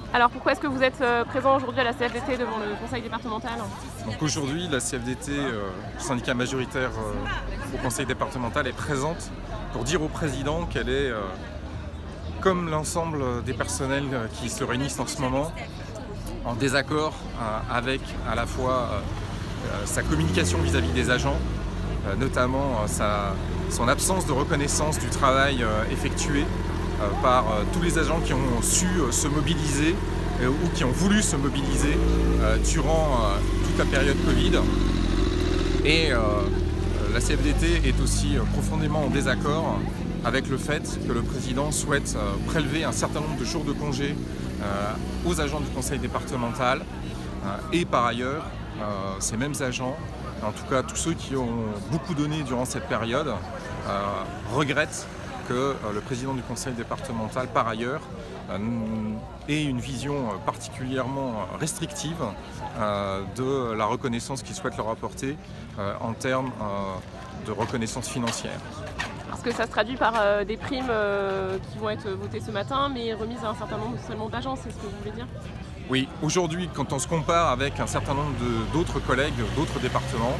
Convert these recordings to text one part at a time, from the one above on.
Alors pourquoi est-ce que vous êtes présent aujourd'hui à la CFDT devant le conseil départemental? Donc aujourd'hui, la CFDT, syndicat majoritaire au conseil départemental, est présente pour dire au président qu'elle est, comme l'ensemble des personnels qui se réunissent en ce moment, en désaccord avec à la fois sa communication vis-à-vis des agents, notamment son absence de reconnaissance du travail effectué par tous les agents qui ont su se mobiliser ou qui ont voulu se mobiliser durant toute la période Covid. Et la CFDT est aussi profondément en désaccord avec le fait que le président souhaite prélever un certain nombre de jours de congé aux agents du conseil départemental et par ailleurs ces mêmes agents, en tout cas tous ceux qui ont beaucoup donné durant cette période, regrettent que le président du conseil départemental, par ailleurs, ait une vision particulièrement restrictive de la reconnaissance qu'il souhaite leur apporter en termes de reconnaissance financière. Parce que ça se traduit par des primes qui vont être votées ce matin, mais remises à un certain nombre seulement d'agents, c'est ce que vous voulez dire? Oui, aujourd'hui, quand on se compare avec un certain nombre d'autres collègues, d'autres départements,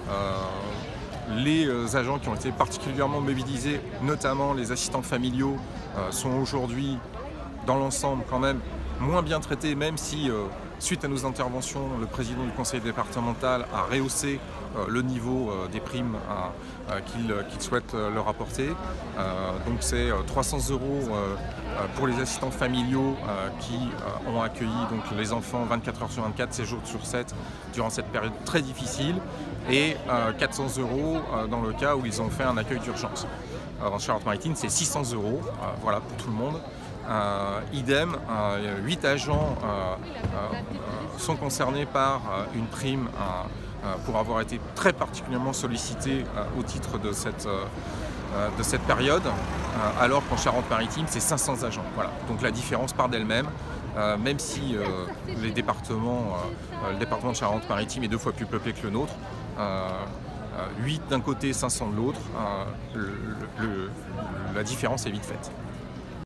les agents qui ont été particulièrement mobilisés, notamment les assistants familiaux, sont aujourd'hui, dans l'ensemble, quand même moins bien traités, même si, suite à nos interventions, le président du conseil départemental a rehaussé le niveau des primes qu'il souhaite leur apporter. Donc c'est 300 € pour les assistants familiaux qui ont accueilli donc, les enfants 24 heures sur 24, 7 jours sur 7 durant cette période très difficile, et 400 € dans le cas où ils ont fait un accueil d'urgence. En Charente-Maritime, c'est 600 €, voilà, pour tout le monde. Idem, 8 agents sont concernés par une prime pour avoir été très particulièrement sollicités au titre de cette période, alors qu'en Charente-Maritime, c'est 500 agents. Voilà. Donc la différence part d'elle-même, même si le département de Charente-Maritime est 2 fois plus peuplé que le nôtre. 8 d'un côté, 500 de l'autre, la différence est vite faite.